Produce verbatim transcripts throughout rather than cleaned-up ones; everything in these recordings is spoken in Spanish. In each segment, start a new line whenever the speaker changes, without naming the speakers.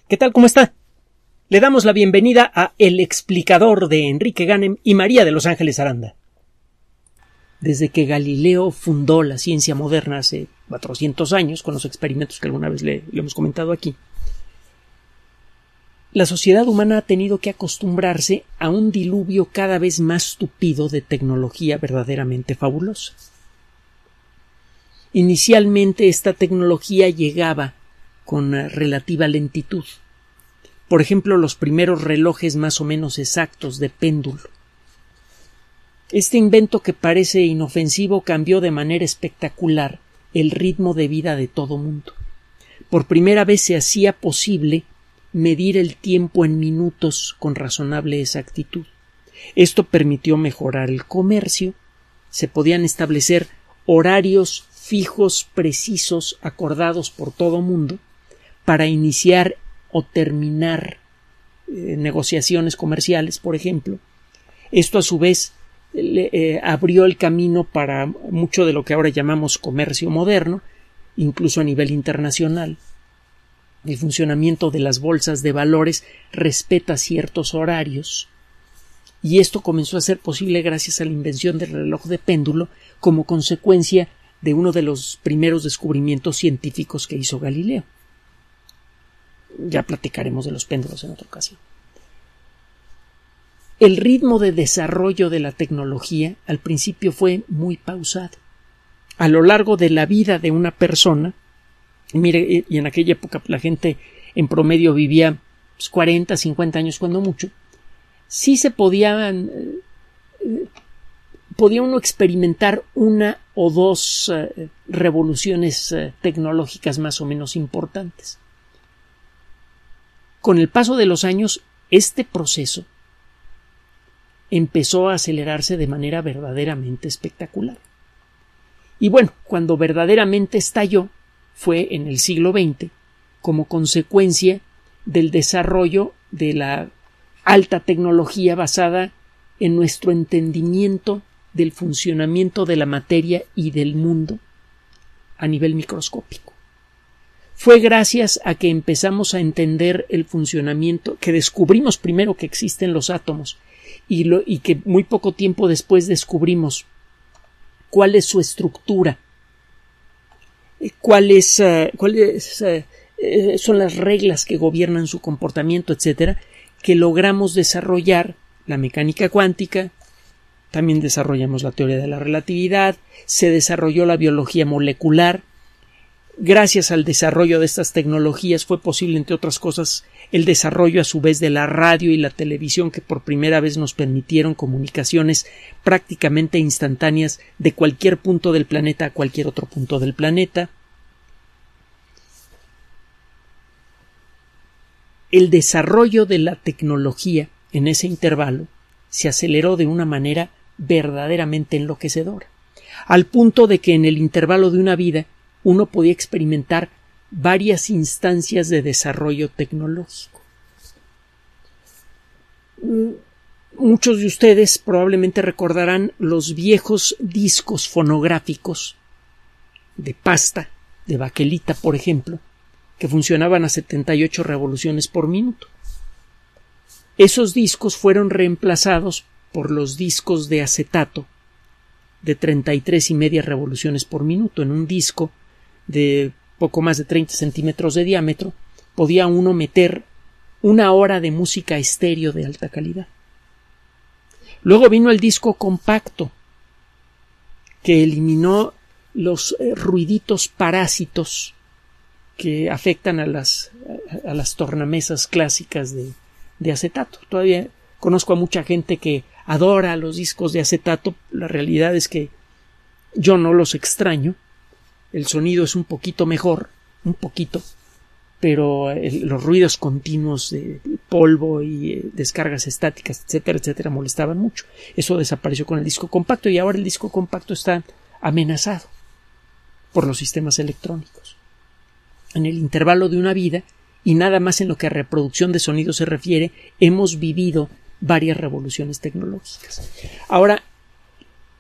¿Qué tal? ¿Cómo está? Le damos la bienvenida a El Explicador de Enrique Ganem y María de Los Ángeles Aranda. Desde que Galileo fundó la ciencia moderna hace cuatrocientos años, con los experimentos que alguna vez le, le hemos comentado aquí, la sociedad humana ha tenido que acostumbrarse a un diluvio cada vez más tupido de tecnología verdaderamente fabulosa. Inicialmente esta tecnología llegaba con relativa lentitud. Por ejemplo, los primeros relojes más o menos exactos de péndulo. Este invento, que parece inofensivo, cambió de manera espectacular el ritmo de vida de todo mundo. Por primera vez se hacía posible medir el tiempo en minutos con razonable exactitud. Esto permitió mejorar el comercio. Se podían establecer horarios fijos, precisos, acordados por todo mundo, para iniciar o terminar eh, negociaciones comerciales, por ejemplo. Esto, a su vez, le, eh, abrió el camino para mucho de lo que ahora llamamos comercio moderno, incluso a nivel internacional. El funcionamiento de las bolsas de valores respeta ciertos horarios, y esto comenzó a ser posible gracias a la invención del reloj de péndulo, como consecuencia de uno de los primeros descubrimientos científicos que hizo Galileo. Ya platicaremos de los péndulos en otra ocasión. El ritmo de desarrollo de la tecnología al principio fue muy pausado. A lo largo de la vida de una persona, mire, y en aquella época la gente en promedio vivía pues, cuarenta, cincuenta años cuando mucho, sí se podían, eh, podía uno experimentar una o dos eh, revoluciones eh, tecnológicas más o menos importantes. Con el paso de los años, este proceso empezó a acelerarse de manera verdaderamente espectacular. Y bueno, cuando verdaderamente estalló fue en el siglo veinte, como consecuencia del desarrollo de la alta tecnología basada en nuestro entendimiento del funcionamiento de la materia y del mundo a nivel microscópico. Fue gracias a que empezamos a entender el funcionamiento, que descubrimos primero que existen los átomos y, lo, y que muy poco tiempo después descubrimos cuál es su estructura, cuáles uh, cuáles uh, son las reglas que gobiernan su comportamiento, etcétera, que logramos desarrollar la mecánica cuántica. También desarrollamos la teoría de la relatividad, se desarrolló la biología molecular. Gracias al desarrollo de estas tecnologías fue posible, entre otras cosas, el desarrollo a su vez de la radio y la televisión, que por primera vez nos permitieron comunicaciones prácticamente instantáneas de cualquier punto del planeta a cualquier otro punto del planeta. El desarrollo de la tecnología en ese intervalo se aceleró de una manera verdaderamente enloquecedora, al punto de que en el intervalo de una vida uno podía experimentar varias instancias de desarrollo tecnológico. Muchos de ustedes probablemente recordarán los viejos discos fonográficos de pasta, de baquelita, por ejemplo, que funcionaban a setenta y ocho revoluciones por minuto. Esos discos fueron reemplazados por los discos de acetato de treinta y tres y media revoluciones por minuto. En un disco de poco más de treinta centímetros de diámetro podía uno meter una hora de música estéreo de alta calidad. Luego vino el disco compacto, que eliminó los eh, ruiditos parásitos que afectan a las, a las tornamesas clásicas de, de acetato. Todavía conozco a mucha gente que adora los discos de acetato. La realidad es que yo no los extraño. El sonido es un poquito mejor, un poquito, pero el, los ruidos continuos de polvo y eh, descargas estáticas, etcétera, etcétera, molestaban mucho. Eso desapareció con el disco compacto y ahora el disco compacto está amenazado por los sistemas electrónicos. En el intervalo de una vida, y nada más en lo que a reproducción de sonido se refiere, hemos vivido varias revoluciones tecnológicas. Ahora,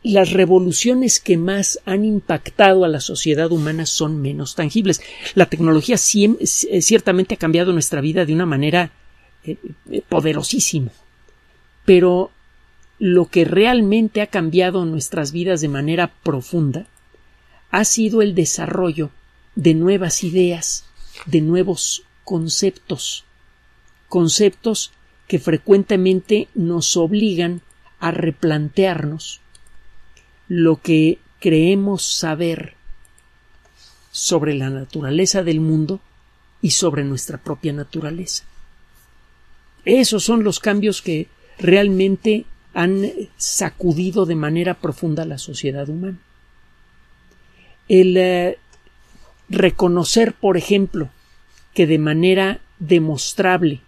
las revoluciones que más han impactado a la sociedad humana son menos tangibles. La tecnología ciertamente ha cambiado nuestra vida de una manera eh, poderosísima, pero lo que realmente ha cambiado nuestras vidas de manera profunda ha sido el desarrollo de nuevas ideas, de nuevos conceptos, conceptos que frecuentemente nos obligan a replantearnos lo que creemos saber sobre la naturaleza del mundo y sobre nuestra propia naturaleza. Esos son los cambios que realmente han sacudido de manera profunda a la sociedad humana. El eh, reconocer, por ejemplo, que de manera demostrable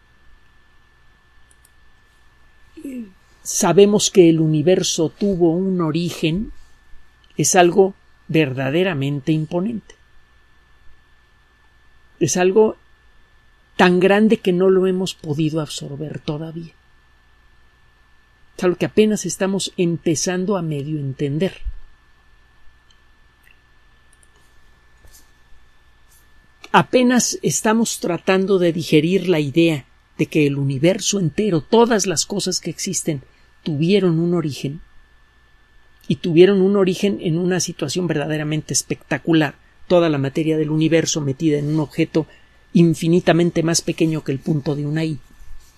eh, sabemos que el universo tuvo un origen, es algo verdaderamente imponente. Es algo tan grande que no lo hemos podido absorber todavía. Es algo que apenas estamos empezando a medio entender. Apenas estamos tratando de digerir la idea de que el universo entero, todas las cosas que existen, tuvieron un origen, y tuvieron un origen en una situación verdaderamente espectacular, toda la materia del universo metida en un objeto infinitamente más pequeño que el punto de una i,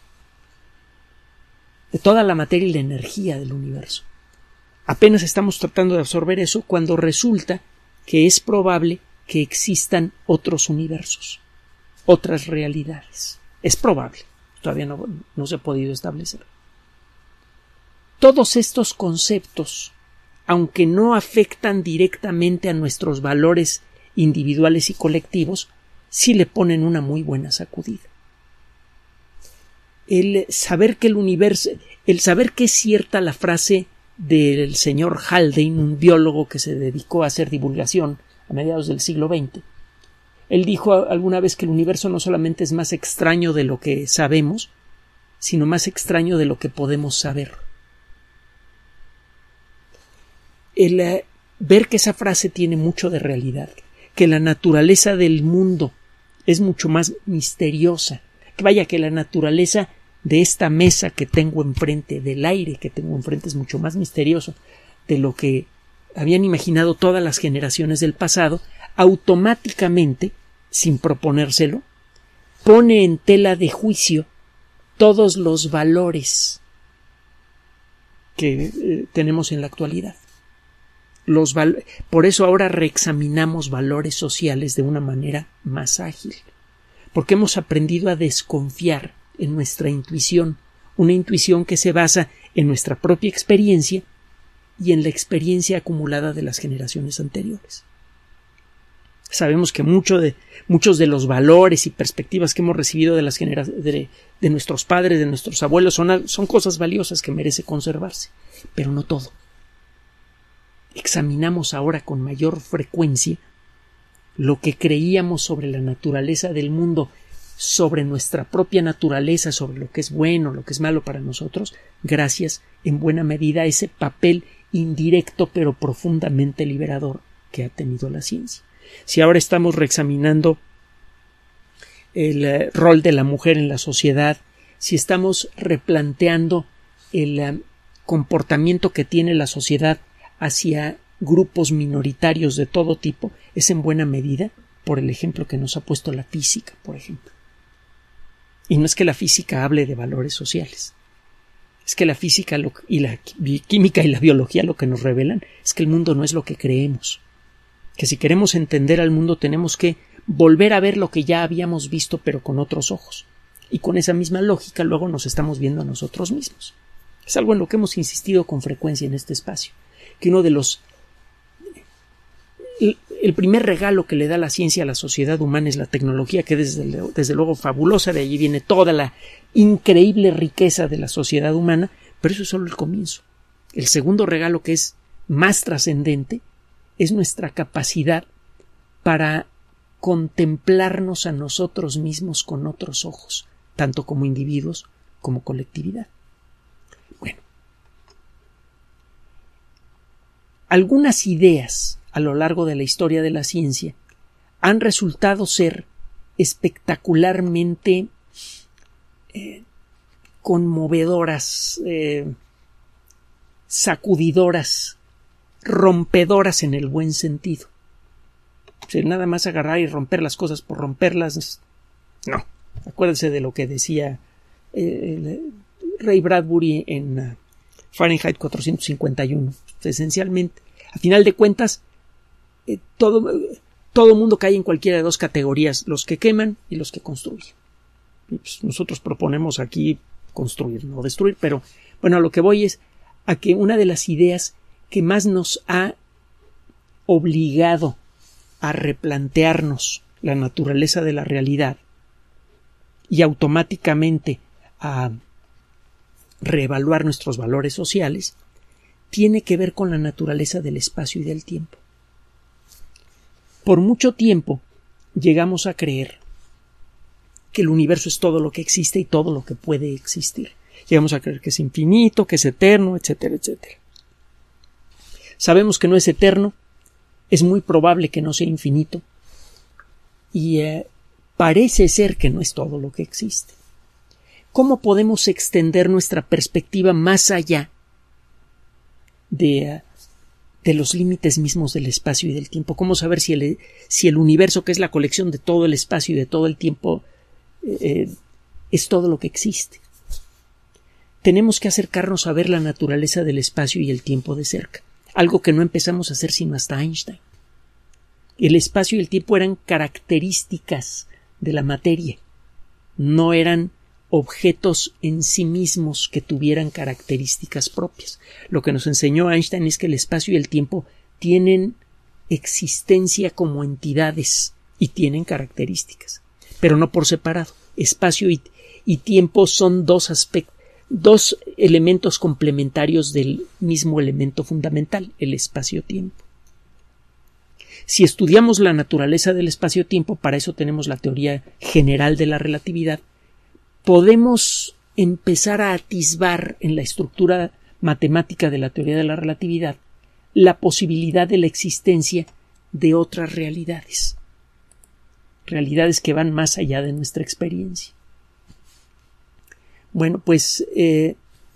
de toda la materia y la energía del universo. Apenas estamos tratando de absorber eso cuando resulta que es probable que existan otros universos, otras realidades. Es probable, todavía no, no se ha podido establecer. Todos estos conceptos, aunque no afectan directamente a nuestros valores individuales y colectivos, sí le ponen una muy buena sacudida. El saber que el universo, el saber que es cierta la frase del señor Haldane, un biólogo que se dedicó a hacer divulgación a mediados del siglo veinte. Él dijo alguna vez que el universo no solamente es más extraño de lo que sabemos, sino más extraño de lo que podemos saber. El eh, ver que esa frase tiene mucho de realidad, que la naturaleza del mundo es mucho más misteriosa, que vaya que la naturaleza de esta mesa que tengo enfrente, del aire que tengo enfrente, es mucho más misterioso de lo que habían imaginado todas las generaciones del pasado, automáticamente, sin proponérselo, pone en tela de juicio todos los valores que eh, tenemos en la actualidad. Los val- Por eso ahora reexaminamos valores sociales de una manera más ágil, porque hemos aprendido a desconfiar en nuestra intuición, una intuición que se basa en nuestra propia experiencia y en la experiencia acumulada de las generaciones anteriores. Sabemos que mucho de, muchos de los valores y perspectivas que hemos recibido de, las genera- de, de nuestros padres, de nuestros abuelos, son, son cosas valiosas que merece conservarse, pero no todo. Examinamos ahora con mayor frecuencia lo que creíamos sobre la naturaleza del mundo, sobre nuestra propia naturaleza, sobre lo que es bueno, lo que es malo para nosotros, gracias en buena medida a ese papel indirecto pero profundamente liberador que ha tenido la ciencia. Si ahora estamos reexaminando el uh, rol de la mujer en la sociedad, si estamos replanteando el uh, comportamiento que tiene la sociedad hacia grupos minoritarios de todo tipo, es en buena medida por el ejemplo que nos ha puesto la física, por ejemplo. Y no es que la física hable de valores sociales, es que la física lo, y la química y la biología lo que nos revelan es que el mundo no es lo que creemos, que si queremos entender al mundo tenemos que volver a ver lo que ya habíamos visto pero con otros ojos, y con esa misma lógica luego nos estamos viendo a nosotros mismos. Es algo en lo que hemos insistido con frecuencia en este espacio, que uno de los el, el primer regalo que le da la ciencia a la sociedad humana es la tecnología, que desde, desde luego fabulosa, de allí viene toda la increíble riqueza de la sociedad humana, pero eso es solo el comienzo. El segundo regalo, que es más trascendente, es nuestra capacidad para contemplarnos a nosotros mismos con otros ojos, tanto como individuos como colectividad. Bueno, algunas ideas a lo largo de la historia de la ciencia han resultado ser espectacularmente eh, conmovedoras, eh, sacudidoras, rompedoras en el buen sentido. O sea, nada más agarrar y romper las cosas por romperlas, no. Acuérdense de lo que decía eh, Ray Bradbury en uh, Fahrenheit cuatrocientos cincuenta y uno. Esencialmente, a final de cuentas, eh, todo, todo mundo cae en cualquiera de dos categorías, los que queman y los que construyen. Y pues nosotros proponemos aquí construir, no destruir, pero bueno, a lo que voy es a que una de las ideas que más nos ha obligado a replantearnos la naturaleza de la realidad y automáticamente a reevaluar nuestros valores sociales, tiene que ver con la naturaleza del espacio y del tiempo. Por mucho tiempo llegamos a creer que el universo es todo lo que existe y todo lo que puede existir. Llegamos a creer que es infinito, que es eterno, etcétera, etcétera. Sabemos que no es eterno, es muy probable que no sea infinito y eh, parece ser que no es todo lo que existe. ¿Cómo podemos extender nuestra perspectiva más allá de, de los límites mismos del espacio y del tiempo? ¿Cómo saber si el, si el universo, que es la colección de todo el espacio y de todo el tiempo, eh, es todo lo que existe? Tenemos que acercarnos a ver la naturaleza del espacio y el tiempo de cerca, algo que no empezamos a hacer sino hasta Einstein. El espacio y el tiempo eran características de la materia, no eran objetos en sí mismos que tuvieran características propias. Lo que nos enseñó Einstein es que el espacio y el tiempo tienen existencia como entidades y tienen características, pero no por separado. Espacio y, y tiempo son dos aspectos, dos elementos complementarios del mismo elemento fundamental, el espacio-tiempo. Si estudiamos la naturaleza del espacio-tiempo, para eso tenemos la teoría general de la relatividad, podemos empezar a atisbar en la estructura matemática de la teoría de la relatividad la posibilidad de la existencia de otras realidades, realidades que van más allá de nuestra experiencia. Bueno, pues eh,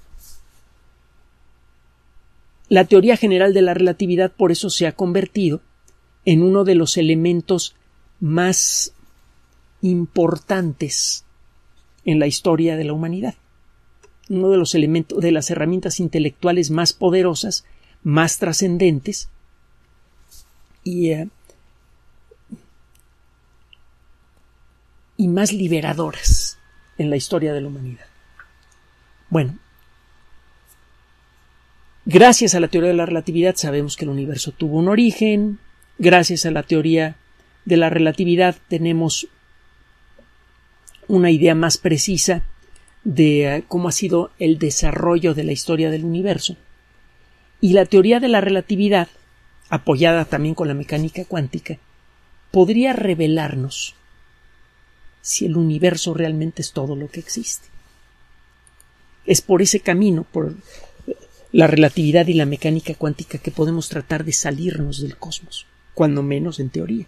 la teoría general de la relatividad por eso se ha convertido en uno de los elementos más importantes en la historia de la humanidad, uno de los elementos, de las herramientas intelectuales más poderosas, más trascendentes y, eh, y más liberadoras en la historia de la humanidad. Bueno, gracias a la teoría de la relatividad sabemos que el universo tuvo un origen. Gracias a la teoría de la relatividad tenemos una idea más precisa de uh, cómo ha sido el desarrollo de la historia del universo. Y la teoría de la relatividad, apoyada también con la mecánica cuántica, podría revelarnos si el universo realmente es todo lo que existe. Es por ese camino, por la relatividad y la mecánica cuántica, que podemos tratar de salirnos del cosmos, cuando menos en teoría.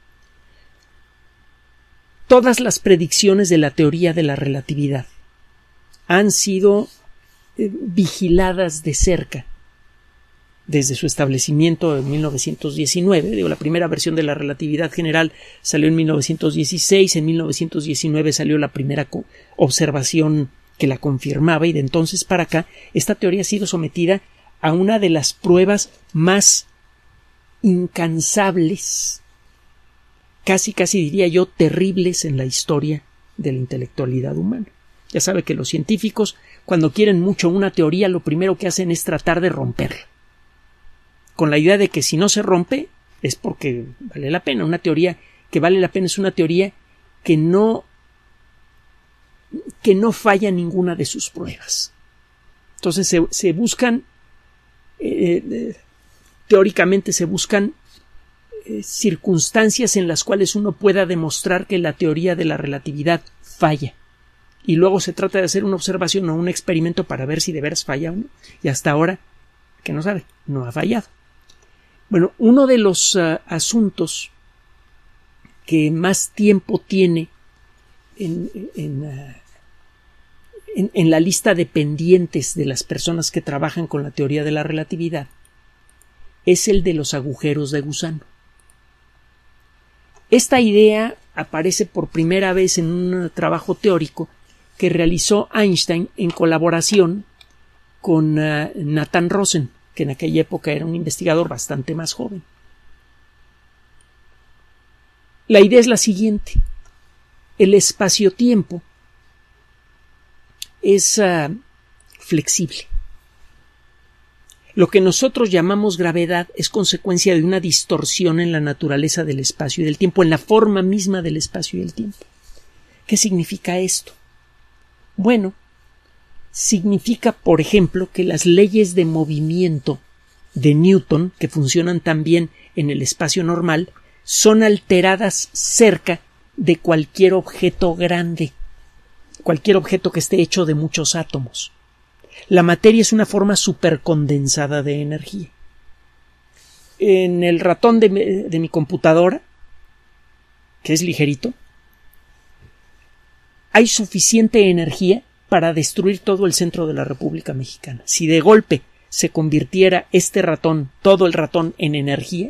Todas las predicciones de la teoría de la relatividad han sido eh, vigiladas de cerca desde su establecimiento en mil novecientos diecinueve. Digo, la primera versión de la relatividad general salió en mil novecientos dieciséis, en mil novecientos diecinueve salió la primera observación que la confirmaba, y de entonces para acá esta teoría ha sido sometida a una de las pruebas más incansables, casi casi diría yo terribles en la historia de la intelectualidad humana. Ya sabe que los científicos, cuando quieren mucho una teoría, lo primero que hacen es tratar de romperla, con la idea de que si no se rompe es porque vale la pena. Una teoría que vale la pena es una teoría que no que no falla ninguna de sus pruebas. Entonces se, se buscan eh, eh, teóricamente se buscan eh, circunstancias en las cuales uno pueda demostrar que la teoría de la relatividad falla, y luego se trata de hacer una observación o un experimento para ver si de veras falla o no, y hasta ahora, que no sabe, no ha fallado. Bueno, uno de los uh, asuntos que más tiempo tiene en, en, uh, en, en la lista de pendientes de las personas que trabajan con la teoría de la relatividad es el de los agujeros de gusano. Esta idea aparece por primera vez en un trabajo teórico que realizó Einstein en colaboración con uh, Nathan Rosen, que en aquella época era un investigador bastante más joven. La idea es la siguiente. El espacio-tiempo es uh, flexible. Lo que nosotros llamamos gravedad es consecuencia de una distorsión en la naturaleza del espacio y del tiempo, en la forma misma del espacio y del tiempo. ¿Qué significa esto? Bueno, significa, por ejemplo, que las leyes de movimiento de Newton, que funcionan también en el espacio normal, son alteradas cerca de cualquier objeto grande, cualquier objeto que esté hecho de muchos átomos. La materia es una forma supercondensada de energía. En el ratón de mi, de mi computadora, que es ligerito, hay suficiente energía para destruir todo el centro de la República Mexicana. Si de golpe se convirtiera este ratón, todo el ratón, en energía,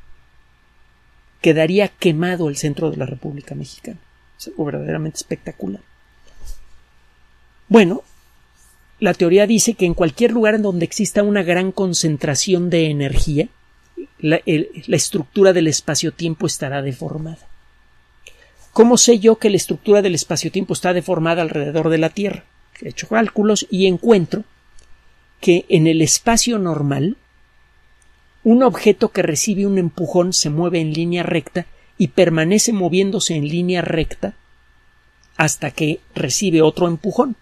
quedaría quemado el centro de la República Mexicana. Es algo verdaderamente espectacular. Bueno, la teoría dice que en cualquier lugar en donde exista una gran concentración de energía, la, el, la estructura del espacio-tiempo estará deformada. ¿Cómo sé yo que la estructura del espacio-tiempo está deformada alrededor de la Tierra? He hecho cálculos y encuentro que en el espacio normal un objeto que recibe un empujón se mueve en línea recta y permanece moviéndose en línea recta hasta que recibe otro empujón.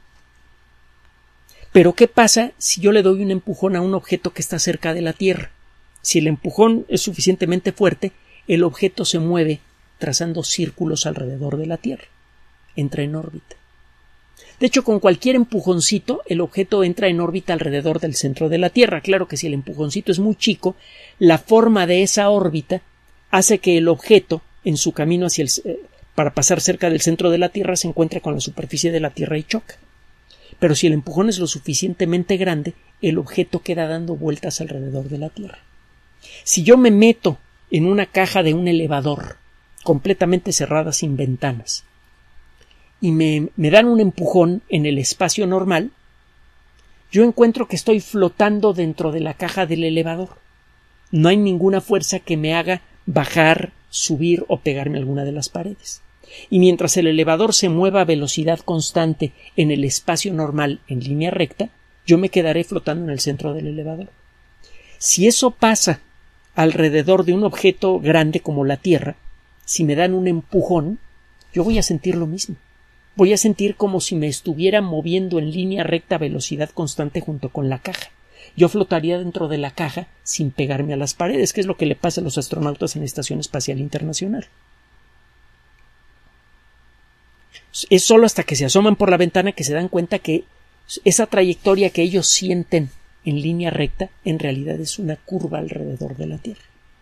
Pero ¿qué pasa si yo le doy un empujón a un objeto que está cerca de la Tierra? Si el empujón es suficientemente fuerte, el objeto se mueve trazando círculos alrededor de la Tierra. Entra en órbita. De hecho, con cualquier empujoncito, el objeto entra en órbita alrededor del centro de la Tierra. Claro que si el empujoncito es muy chico, la forma de esa órbita hace que el objeto, en su camino hacia el, eh, para pasar cerca del centro de la Tierra, se encuentre con la superficie de la Tierra y choca. Pero si el empujón es lo suficientemente grande, el objeto queda dando vueltas alrededor de la Tierra. Si yo me meto en una caja de un elevador completamente cerrada sin ventanas y me, me dan un empujón en el espacio normal, yo encuentro que estoy flotando dentro de la caja del elevador. No hay ninguna fuerza que me haga bajar, subir o pegarme a alguna de las paredes. Y mientras el elevador se mueva a velocidad constante en el espacio normal en línea recta, yo me quedaré flotando en el centro del elevador. Si eso pasa alrededor de un objeto grande como la Tierra, si me dan un empujón, yo voy a sentir lo mismo. Voy a sentir como si me estuviera moviendo en línea recta a velocidad constante junto con la caja. Yo flotaría dentro de la caja sin pegarme a las paredes, que es lo que le pasa a los astronautas en la Estación Espacial Internacional. Es solo hasta que se asoman por la ventana que se dan cuenta que esa trayectoria que ellos sienten en línea recta en realidad es una curva alrededor de la Tierra.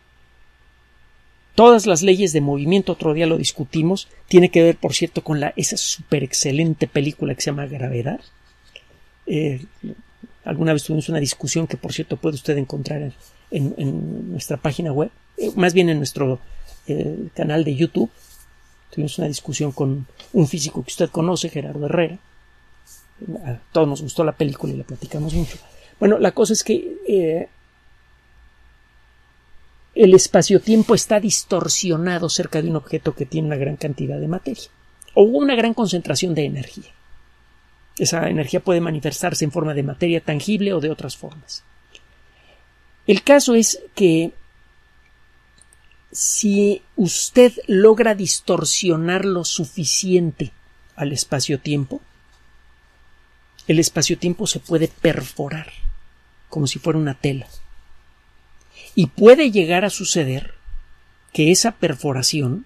Todas las leyes de movimiento, otro día lo discutimos, tiene que ver, por cierto, con la, esa super excelente película que se llama Gravedad. Eh, alguna vez tuvimos una discusión que, por cierto, puede usted encontrar en, en, en nuestra página web, eh, más bien en nuestro eh, canal de YouTube. Tuvimos una discusión con un físico que usted conoce, Gerardo Herrera. A todos nos gustó la película y la platicamos mucho. Bueno, la cosa es que eh, el espacio-tiempo está distorsionado cerca de un objeto que tiene una gran cantidad de materia o una gran concentración de energía. Esa energía puede manifestarse en forma de materia tangible o de otras formas. El caso es que si usted logra distorsionar lo suficiente al espacio-tiempo, el espacio-tiempo se puede perforar como si fuera una tela. Y puede llegar a suceder que esa perforación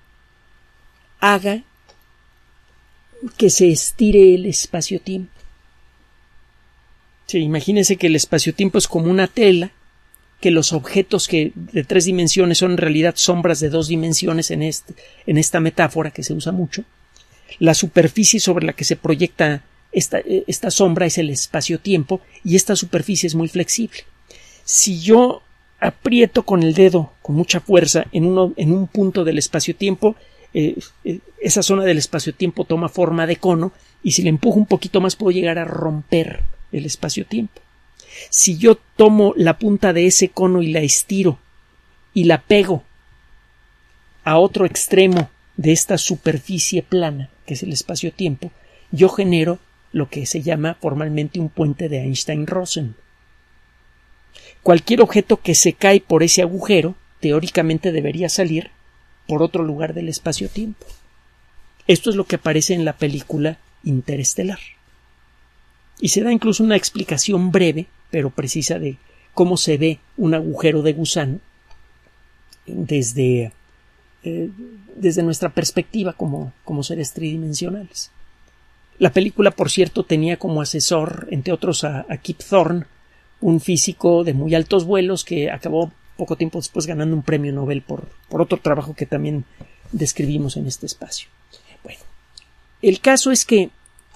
haga que se estire el espacio-tiempo. Sí, imagínense que el espacio-tiempo es como una tela que los objetos que de tres dimensiones son en realidad sombras de dos dimensiones en, este, en esta metáfora que se usa mucho. La superficie sobre la que se proyecta esta, esta sombra es el espacio-tiempo y esta superficie es muy flexible. Si yo aprieto con el dedo con mucha fuerza en, uno, en un punto del espacio-tiempo, eh, eh, esa zona del espacio-tiempo toma forma de cono y si le empujo un poquito más puedo llegar a romper el espacio-tiempo. Si yo tomo la punta de ese cono y la estiro y la pego a otro extremo de esta superficie plana, que es el espacio-tiempo, yo genero lo que se llama formalmente un puente de Einstein-Rosen. Cualquier objeto que se cae por ese agujero, teóricamente debería salir por otro lugar del espacio-tiempo. Esto es lo que aparece en la película Interestelar. Y se da incluso una explicación breve, pero precisa, de cómo se ve un agujero de gusano desde, eh, desde nuestra perspectiva como, como seres tridimensionales. La película, por cierto, tenía como asesor, entre otros, a, a Kip Thorne, un físico de muy altos vuelos que acabó poco tiempo después ganando un premio Nobel por, por otro trabajo que también describimos en este espacio. Bueno, el caso es que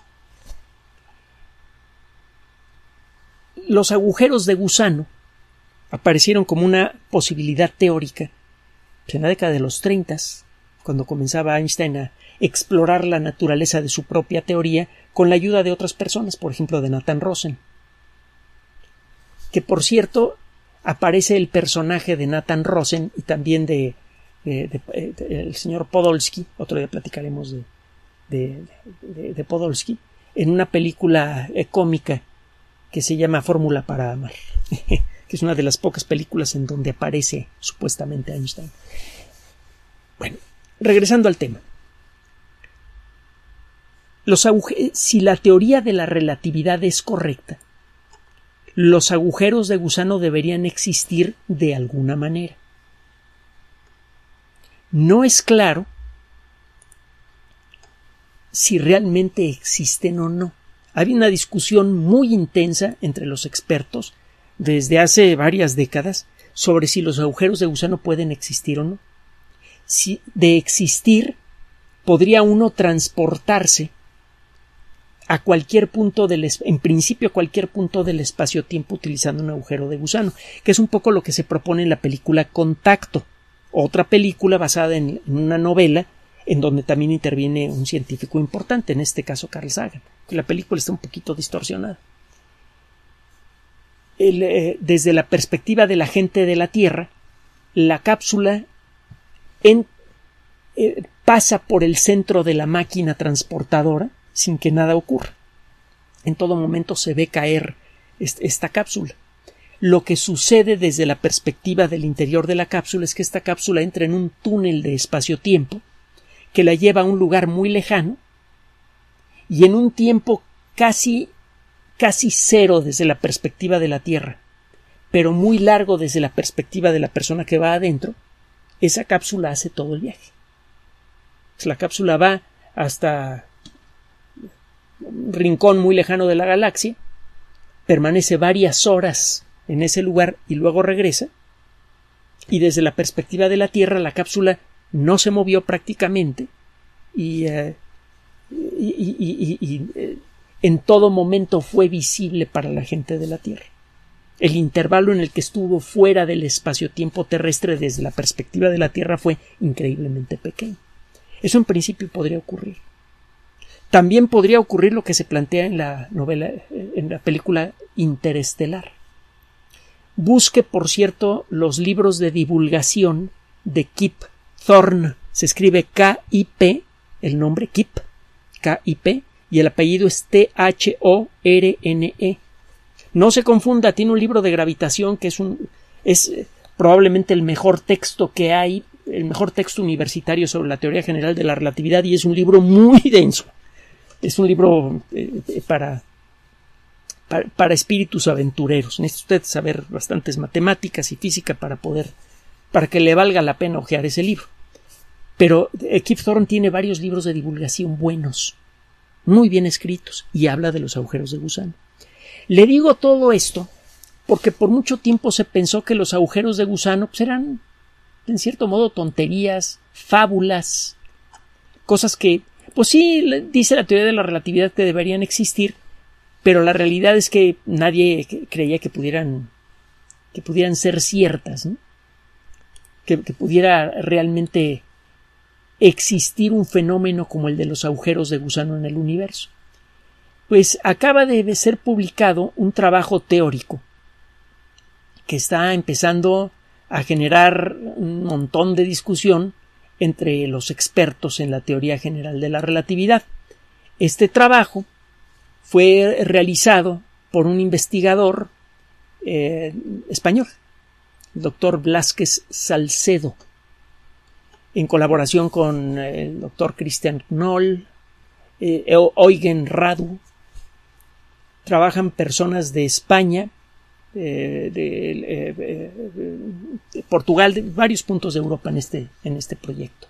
los agujeros de gusano aparecieron como una posibilidad teórica en la década de los treinta, cuando comenzaba Einstein a explorar la naturaleza de su propia teoría con la ayuda de otras personas, por ejemplo de Nathan Rosen. Que por cierto aparece el personaje de Nathan Rosen y también de, de, de, de el señor Podolsky, otro día platicaremos de, de, de, de Podolsky, en una película eh, cómica que se llama Fórmula para amar, que es una de las pocas películas en donde aparece supuestamente Einstein. Bueno, regresando al tema. Los agujeros, si la teoría de la relatividad es correcta, los agujeros de gusano deberían existir de alguna manera. No es claro si realmente existen o no. Había una discusión muy intensa entre los expertos desde hace varias décadas sobre si los agujeros de gusano pueden existir o no. Si de existir, podría uno transportarse a cualquier punto del, en principio a cualquier punto del espacio-tiempo utilizando un agujero de gusano, que es un poco lo que se propone en la película Contacto, otra película basada en, en una novela en donde también interviene un científico importante, en este caso Carl Sagan, que la película está un poquito distorsionada. El, eh, desde la perspectiva de la gente de la Tierra, la cápsula en, eh, pasa por el centro de la máquina transportadora sin que nada ocurra. En todo momento se ve caer esta cápsula. Lo que sucede desde la perspectiva del interior de la cápsula es que esta cápsula entra en un túnel de espacio-tiempo que la lleva a un lugar muy lejano y en un tiempo casi, casi cero desde la perspectiva de la Tierra, pero muy largo desde la perspectiva de la persona que va adentro, esa cápsula hace todo el viaje. La cápsula va hasta un rincón muy lejano de la galaxia, permanece varias horas en ese lugar y luego regresa, y desde la perspectiva de la Tierra la cápsula no se movió prácticamente y, uh, y, y, y, y, y en todo momento fue visible para la gente de la Tierra. El intervalo en el que estuvo fuera del espacio-tiempo terrestre desde la perspectiva de la Tierra fue increíblemente pequeño. Eso en principio podría ocurrir. También podría ocurrir lo que se plantea en la novela, en la película Interestelar. Busque, por cierto, los libros de divulgación de Kip Thorne. Se escribe K I P, el nombre Kip, K I P, y el apellido es T H O R N E. No se confunda, tiene un libro de gravitación que es un es probablemente el mejor texto que hay, el mejor texto universitario sobre la teoría general de la relatividad, y es un libro muy denso. Es un libro eh, para, para, para espíritus aventureros. Necesita usted saber bastantes matemáticas y física para poder, para que le valga la pena hojear ese libro. Pero eh, Kip Thorne tiene varios libros de divulgación buenos, muy bien escritos, y habla de los agujeros de gusano. Le digo todo esto porque por mucho tiempo se pensó que los agujeros de gusano pues, eran, en cierto modo, tonterías, fábulas, cosas que, pues sí, dice la teoría de la relatividad que deberían existir, pero la realidad es que nadie creía que pudieran, que pudieran ser ciertas, ¿no? que, que pudiera realmente existir un fenómeno como el de los agujeros de gusano en el universo. Pues acaba de ser publicado un trabajo teórico que está empezando a generar un montón de discusión entre los expertos en la teoría general de la relatividad. Este trabajo fue realizado por un investigador eh, español, el doctor Blázquez Salcedo, en colaboración con el doctor Christian Knoll, eh, Eugen Radu. Trabajan personas de España, eh, de, eh, eh, de Portugal, de varios puntos de Europa en este, en este proyecto.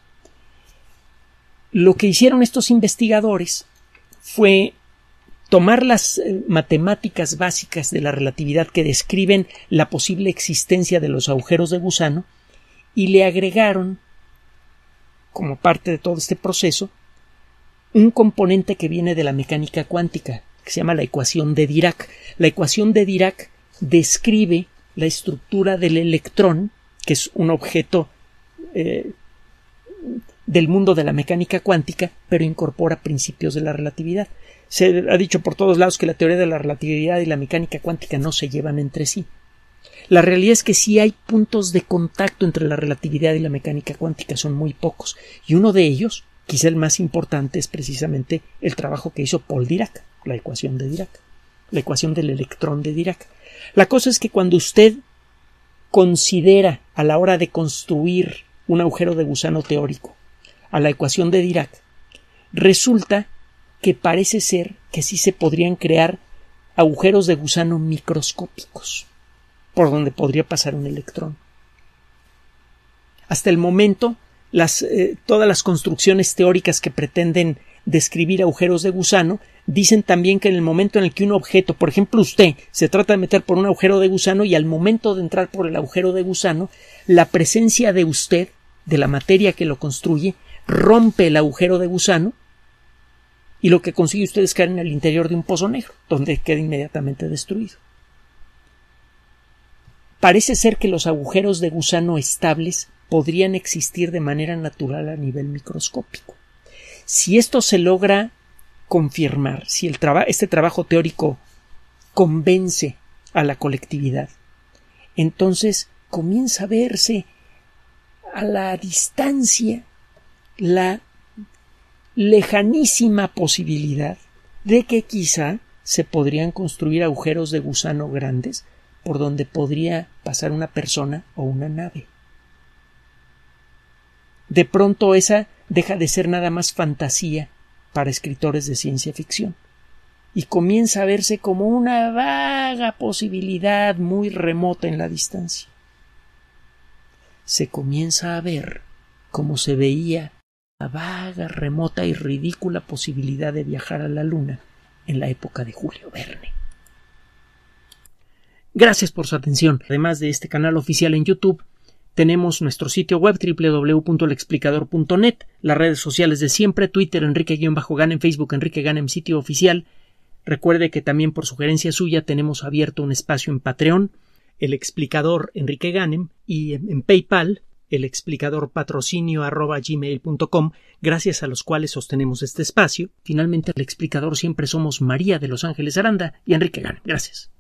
Lo que hicieron estos investigadores fue tomar las eh, matemáticas básicas de la relatividad que describen la posible existencia de los agujeros de gusano y le agregaron, como parte de todo este proceso, un componente que viene de la mecánica cuántica, que se llama la ecuación de Dirac. La ecuación de Dirac describe la estructura del electrón, que es un objeto eh, del mundo de la mecánica cuántica, pero incorpora principios de la relatividad. Se ha dicho por todos lados que la teoría de la relatividad y la mecánica cuántica no se llevan entre sí. La realidad es que sí hay puntos de contacto entre la relatividad y la mecánica cuántica, son muy pocos, y uno de ellos, quizá el más importante, es precisamente el trabajo que hizo Paul Dirac, la ecuación de Dirac, la ecuación del electrón de Dirac. La cosa es que cuando usted considera a la hora de construir un agujero de gusano teórico a la ecuación de Dirac, resulta que parece ser que sí se podrían crear agujeros de gusano microscópicos por donde podría pasar un electrón. Hasta el momento, las, eh, todas las construcciones teóricas que pretenden describir agujeros de gusano dicen también que en el momento en el que un objeto, por ejemplo usted, se trata de meter por un agujero de gusano y al momento de entrar por el agujero de gusano, la presencia de usted, de la materia que lo construye, rompe el agujero de gusano y lo que consigue usted es caer en el interior de un pozo negro, donde queda inmediatamente destruido. Parece ser que los agujeros de gusano estables podrían existir de manera natural a nivel microscópico. Si esto se logra confirmar, si el traba- este trabajo teórico convence a la colectividad, entonces comienza a verse a la distancia la lejanísima posibilidad de que quizá se podrían construir agujeros de gusano grandes por donde podría pasar una persona o una nave. De pronto esa deja de ser nada más fantasía para escritores de ciencia ficción y comienza a verse como una vaga posibilidad muy remota en la distancia. Se comienza a ver como se veía la vaga, remota y ridícula posibilidad de viajar a la Luna en la época de Julio Verne. Gracias por su atención. Además de este canal oficial en YouTube, tenemos nuestro sitio web doble u doble u doble u punto el explicador punto net, las redes sociales de siempre, Twitter Enrique-Ganem, Facebook Enrique Ganem, sitio oficial. Recuerde que también por sugerencia suya tenemos abierto un espacio en Patreon, el explicador Enrique Ganem, y en, en PayPal, el explicador patrocinio arroba gmail punto com, gracias a los cuales sostenemos este espacio. Finalmente, el explicador siempre somos María de Los Ángeles Aranda y Enrique Ganem. Gracias.